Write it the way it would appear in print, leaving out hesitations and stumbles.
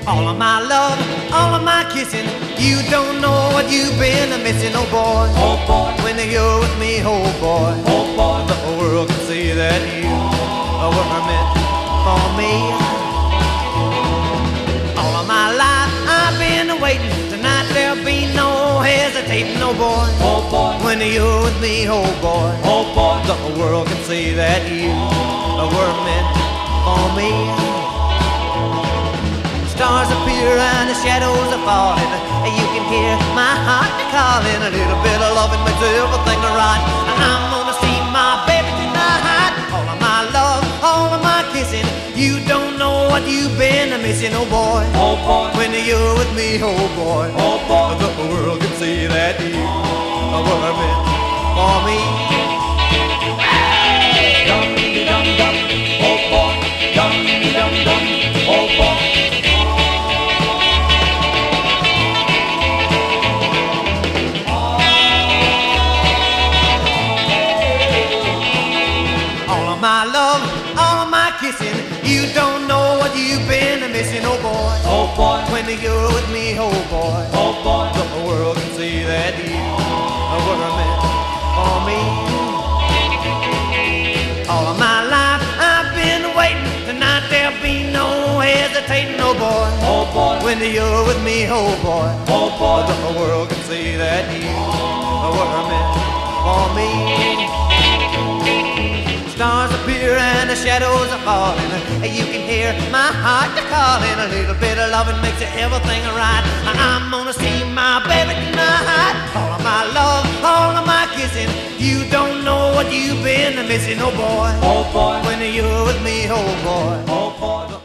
All of my love, all of my kissing, you don't know what you've been missing, oh boy. Oh boy, When you're with me, oh boy, oh boy, the whole world can see that you were meant for me. All of my life I've been waiting. Tonight there'll be no hesitating, oh boy. oh boy, When you're with me, oh boy, oh boy, the whole world can see that you were meant for me. Stars appear and the shadows are falling. You can hear my heart calling. A little bit of loving makes everything right. And I'm gonna see my baby tonight. All of my love, all of my kissing, you don't know what you've been missing, oh boy. oh boy, When you're with me, oh boy, oh boy, the world can see that you were meant for me. dum dum dum, oh boy, dum dum dum, oh boy. All of my love, all of my kissing, you don't know what you've been missing, oh boy. Oh boy, When you're with me, oh boy, oh boy, the world can see that you were meant for me. All of my life I've been waiting. Tonight there'll be no hesitating, oh boy. oh boy, When you're with me, oh boy, oh boy, the world can see that you were meant for me. Stars appear and the shadows are falling. You can hear my heart calling. A little bit of loving makes everything right. I'm gonna see my baby tonight. All of my love, all of my kissing, you don't know what you've been missing, oh boy. oh boy, When you're with me, oh boy, oh boy.